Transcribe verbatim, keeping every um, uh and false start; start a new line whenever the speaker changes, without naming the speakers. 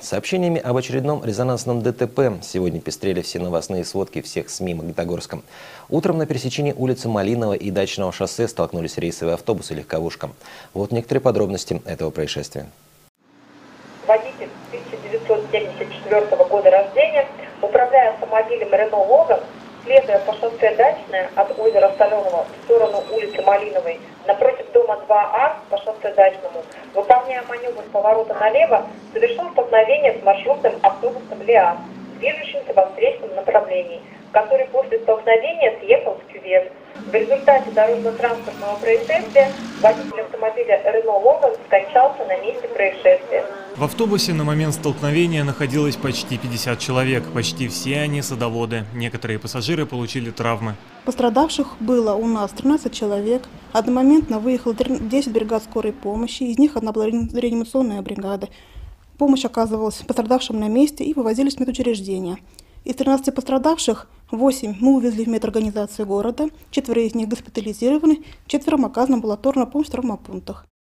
Сообщениями об очередном резонансном ДТП сегодня пестрели все новостные сводки всех СМИ Магнитогорска. Утром на пересечении улицы Малиновой и Дачного шоссе столкнулись рейсовый автобус и легковушка. Вот некоторые подробности этого происшествия.
Водитель тысяча девятьсот семьдесят четвёртого года рождения, управляя автомобилем Рено Логан, следуя по шоссе Дачное от озера Соленого в сторону улицы Малиновой, напротив дома два А по шоссе Дачному, выполняя маневр с поворота налево, совершил столкновение с маршрутным автобусом ЛиАЗ, движущимся во встречном направлении, который после столкновения съехал в кювет. В результате дорожно-транспортного происшествия водитель автомобиля Рено Логан скончался на месте происшествия.
В автобусе на момент столкновения находилось почти пятьдесят человек. Почти все они садоводы. Некоторые пассажиры получили травмы.
Пострадавших было у нас тринадцать человек. Одномоментно выехало десять бригад скорой помощи, из них одна была реанимационная бригада. Помощь оказывалась пострадавшим на месте и вывозились в медучреждения. Из тринадцати пострадавших восемь мы увезли в медорганизацию города, четверо из них госпитализированы, четвером оказана амбулаторная помощь в травмопунктах.